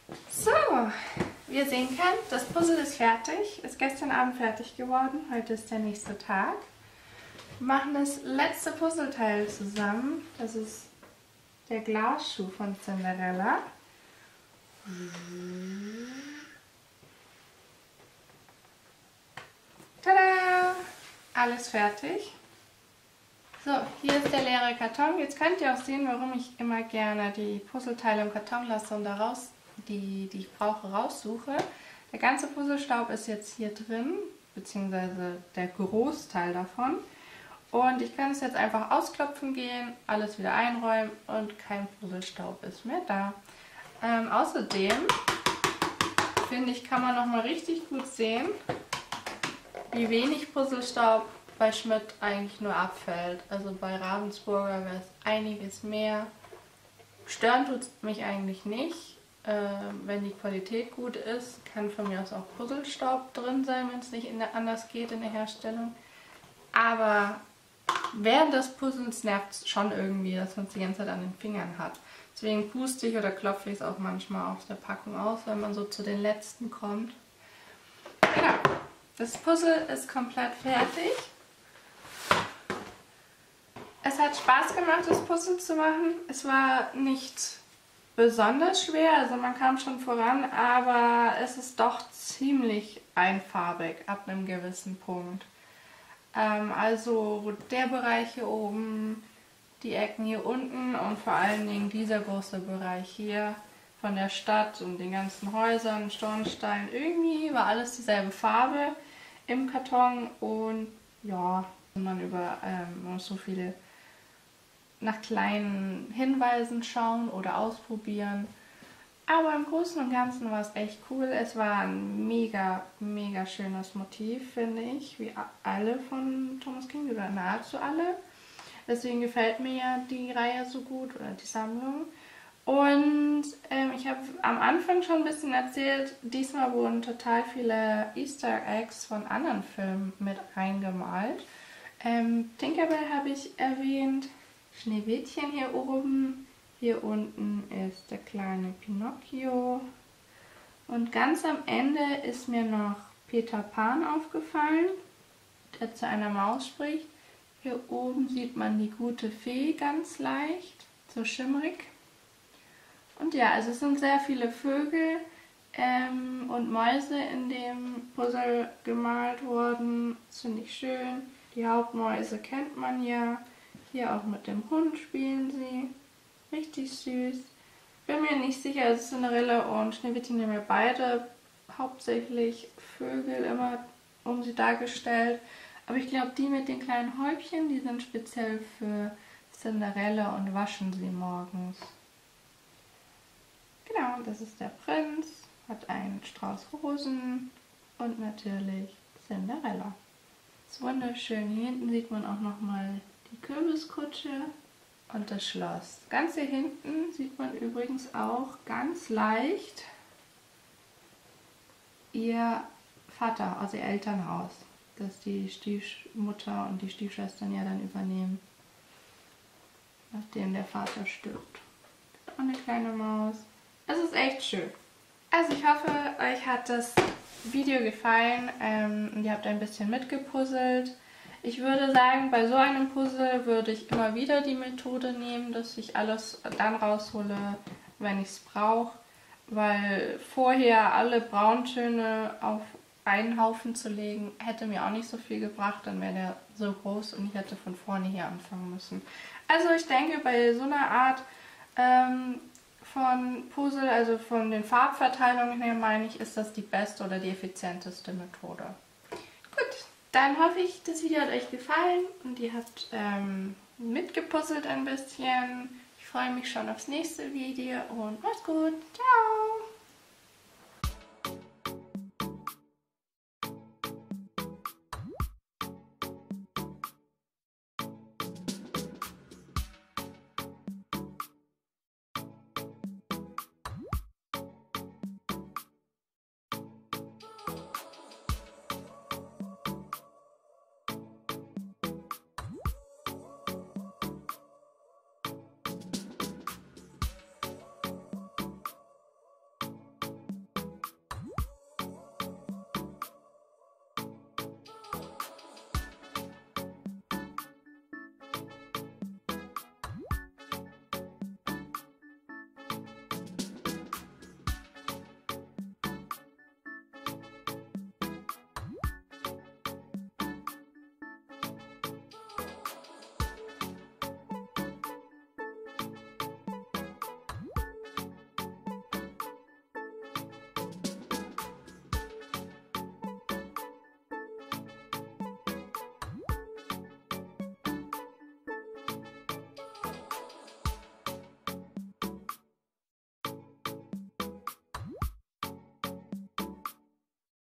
So, wie ihr sehen könnt, das Puzzle ist fertig. Ist gestern Abend fertig geworden. Heute ist der nächste Tag. Wir machen das letzte Puzzleteil zusammen. Das ist der Glasschuh von Cinderella. Tada! Alles fertig. So, hier ist der leere Karton. Jetzt könnt ihr auch sehen, warum ich immer gerne die Puzzleteile im Karton lasse und daraus die ich brauche, raussuche. Der ganze Puzzlestaub ist jetzt hier drin, beziehungsweise der Großteil davon. Und ich kann es jetzt einfach ausklopfen gehen, alles wieder einräumen und kein Puzzlestaub ist mehr da. Außerdem, finde ich, kann man nochmal richtig gut sehen, wie wenig Puzzlestaub bei Schmidt eigentlich nur abfällt. Also bei Ravensburger wäre es einiges mehr. Stören tut es mich eigentlich nicht. Wenn die Qualität gut ist, kann von mir aus auch Puzzlestaub drin sein, wenn es nicht anders geht in der Herstellung. Aber während des Puzzles nervt es schon irgendwie, dass man es die ganze Zeit an den Fingern hat. Deswegen puste ich oder klopfe ich es auch manchmal aus der Packung aus, wenn man so zu den letzten kommt. Genau, das Puzzle ist komplett fertig. Es hat Spaß gemacht, das Puzzle zu machen. Es war nicht besonders schwer, also man kam schon voran, aber es ist doch ziemlich einfarbig ab einem gewissen Punkt. Also der Bereich hier oben, die Ecken hier unten und vor allen Dingen dieser große Bereich hier von der Stadt und den ganzen Häusern, Schornstein, irgendwie war alles dieselbe Farbe im Karton und ja, man muss so viele nach kleinen Hinweisen schauen oder ausprobieren. Aber im Großen und Ganzen war es echt cool. Es war ein mega, mega schönes Motiv, finde ich, wie alle von Thomas King oder nahezu alle. Deswegen gefällt mir ja die Reihe so gut oder die Sammlung. Und ich habe am Anfang schon ein bisschen erzählt, diesmal wurden total viele Easter Eggs von anderen Filmen mit reingemalt. Tinkerbell habe ich erwähnt. Schneewittchen hier oben, hier unten ist der kleine Pinocchio und ganz am Ende ist mir noch Peter Pan aufgefallen, der zu einer Maus spricht. Hier oben sieht man die gute Fee ganz leicht, so schimmrig. Und ja, also es sind sehr viele Vögel und Mäuse in dem Puzzle gemalt worden. Das finde ich schön. Die Hauptmäuse kennt man ja. Hier auch mit dem Hund spielen sie. Richtig süß. Bin mir nicht sicher, also Cinderella und Schneewittchen haben ja beide hauptsächlich Vögel immer um sie dargestellt. Aber ich glaube, die mit den kleinen Häubchen, die sind speziell für Cinderella und waschen sie morgens. Genau, das ist der Prinz, hat einen Strauß Rosen und natürlich Cinderella. Das ist wunderschön. Hier hinten sieht man auch nochmal die Kürbiskutsche und das Schloss. Ganz hier hinten sieht man übrigens auch ganz leicht ihr Vater, also ihr Elternhaus, das die Stiefmutter und die Stiefschwestern ja dann übernehmen, nachdem der Vater stirbt. Und eine kleine Maus. Es ist echt schön. Also ich hoffe, euch hat das Video gefallen und ihr habt ein bisschen mitgepuzzelt. Ich würde sagen, bei so einem Puzzle würde ich immer wieder die Methode nehmen, dass ich alles dann raushole, wenn ich es brauche, weil vorher alle Brauntöne auf einen Haufen zu legen, hätte mir auch nicht so viel gebracht, dann wäre der so groß und ich hätte von vorne hier anfangen müssen. Also ich denke, bei so einer Art von Puzzle, also von den Farbverteilungen her, meine ich, ist das die beste oder die effizienteste Methode. Gut. Dann hoffe ich, das Video hat euch gefallen und ihr habt mitgepuzzelt ein bisschen. Ich freue mich schon aufs nächste Video und macht's gut. Ciao!